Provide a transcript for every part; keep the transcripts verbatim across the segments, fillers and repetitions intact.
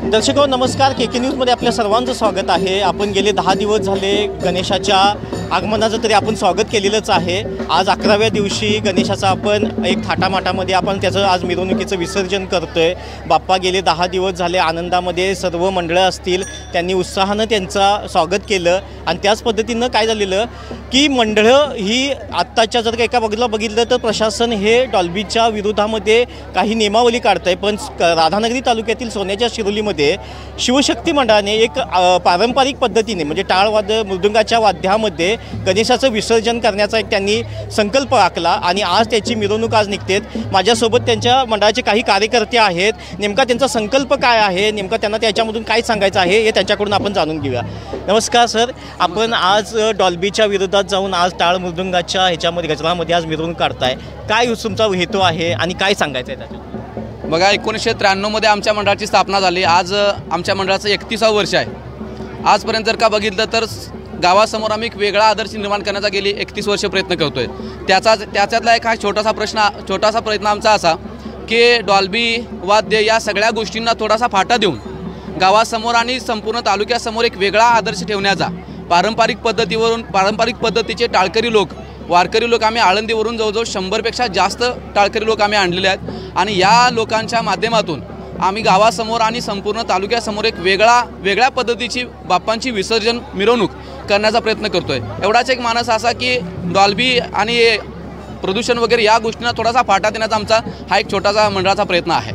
दर्शको नमस्कार, के के न्यूजमध्ये आपल्या सर्वांचं स्वागत आहे। आपण गेले दहा दिवस झाले गणेशाच्या आगमनाचं तरी आपण स्वागत केलेलंच आहे। आज अकराव्या दिवशी गणेशाचा आपण एक थाटामाटामध्ये आपण त्याचं आज मिरवणुकीचं विसर्जन करतोय। बाप्पा गेले दहा दिवस झाले आनंदामध्ये सर्व मंडळं असतील त्यांनी उत्साहानं त्यांचं स्वागत केलं आणि त्याच पद्धतीनं काय झालेलं की मंडळं ही आत्ताच्या जर एका बघितलं बघितलं तर प्रशासन हे डॉल्बीच्या विरोधामध्ये काही नियमावली काढतंय, पण राधानगरी तालुक्यातील सोन्याच्या शिरोलीमध्ये शिवशक्ती मंडळाने एक पारंपरिक पद्धतीने म्हणजे टाळवाद मृदुंगाच्या वाद्यामध्ये गणेशाचं विसर्जन करण्याचा एक त्यांनी संकल्प आखला आणि आज त्याची मिरवणूक आज निघते। माझ्यासोबत त्यांच्या मंडळाचे काही कार्यकर्ते आहेत, नेमका त्यांचा संकल्प काय आहे, नेमका त्यांना त्याच्यामधून काय सांगायचं आहे हे त्यांच्याकडून आपण जाणून घेऊया। नमस्कार सर, आपण आज डॉल्बीच्या विरोधात जाऊन आज टाळ मृदुंगाच्या ह्याच्यामध्ये गजरामध्ये आज मिरवणूक काढताय, काय तुमचा हेतू आहे आणि काय सांगायचं आहे त्याच्यात? बघा, एकोणीसशे त्र्याण्णवमध्ये आमच्या मंडळाची स्थापना झाली। आज आमच्या मंडळाचं एकतीसावं वर्ष आहे। आजपर्यंत जर का बघितलं तर गावासमोर आम्ही एक वेगळा आदर्श निर्माण करण्याचा गेली एकतीस वर्ष प्रयत्न करतोय। त्याचा त्याच्यातला एक हा छोटासा प्रश्न छोटासा प्रयत्न आमचा असा की डॉल्बी वाद्य या सगळ्या गोष्टींना थोडासा फाटा देऊन गावासमोर आणि संपूर्ण तालुक्यासमोर एक वेगळा आदर्श ठेवण्याचा, पारंपरिक पद्धतीवरून पारंपरिक पद्धतीचे टाळकरी लोक वारकरी लोक आम्ही आळंदीवरून जवळजवळ शंभरपेक्षा जास्त टाळकरी लोक आम्ही आणलेले आहेत आणि या लोकांच्या माध्यमातून आम्ही गावासमोर आणि संपूर्ण तालुक्यासमोर एक वेगळा वेगळ्या पद्धतीची बाप्पांची विसर्जन मिरवणूक करण्याचा प्रयत्न करतोय। एवढाच एक मानस असा की डॉल्बी आणि प्रदूषण वगैरे या गोष्टींना थोडासा फाटा देण्याचा आमचा हा एक छोटासा मंडळाचा प्रयत्न आहे।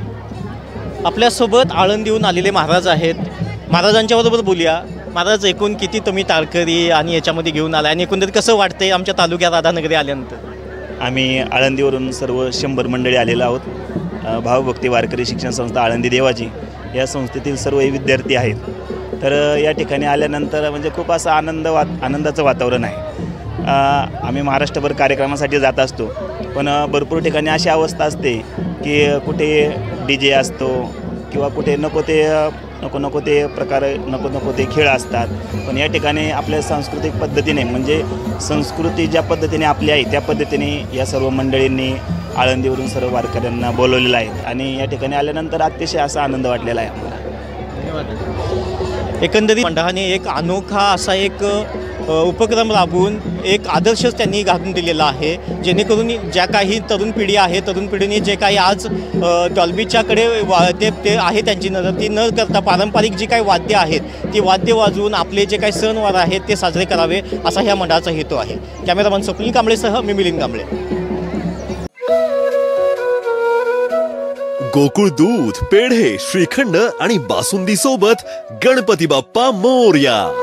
आपल्यासोबत आळंदीहून आलेले महाराज आहेत, महाराजांच्याबरोबर बोलूया। महाराज, एकूण किती तुम्ही टाळकरी आणि याच्यामध्ये घेऊन आला आणि एकंदरीत कसं वाटतंय आमच्या तालुक्यात राधानगरी आल्यानंतर? आम्ही आळंदीवरून सर्व शंभर मंडळी आलेलो आहोत। भावभक्ती वारकरी शिक्षण संस्था आळंदी देवाची या संस्थेतील सर्व विद्यार्थी आहेत। तर या ठिकाणी आल्यानंतर म्हणजे खूप असं आनंद वा आनंदाचं वातावरण आहे। आम्ही महाराष्ट्रभर कार्यक्रमासाठी जात असतो, पण भरपूर ठिकाणी अशी अवस्था असते की कुठे डी जे असतो किंवा कुठे नको ते नको नको ते प्रकार नको नको ते खेळ असतात। पण या ठिकाणी आपल्या सांस्कृतिक पद्धतीने म्हणजे संस्कृती ज्या पद्धतीने आपली आहे त्या पद्धतीने या सर्व मंडळींनी आळंदीवरून सर्व वारकऱ्यांना बोलवलेलं आहे आणि या ठिकाणी आल्यानंतर अतिशय असा आनंद वाटलेला आहे आम्हाला। एकंदरीत मंडळाने एक अनोखा असा एक उपक्रम राबवून एक आदर्शच त्यांनी घालून दिलेला आहे, जेणेकरून ज्या काही तरुण पिढी आहे तरुण पिढीने जे काही आज डॉल्बीच्याकडे वा ते ते आहे त्यांची नजर ती न करता पारंपरिक जी काही वाद्य आहेत ती वाद्य वाजवून आपले जे काही सणवार आहेत ते साजरे करावे असा ह्या मंडळाचा हेतू आहे। कॅमेरामन स्वप्नील कांबळेसह मी मिलिंद कांबळे। गोकुळ दूध, पेढे, श्रीखंड आणि बासुंदी सोबत गणपती बाप्पा मोरया।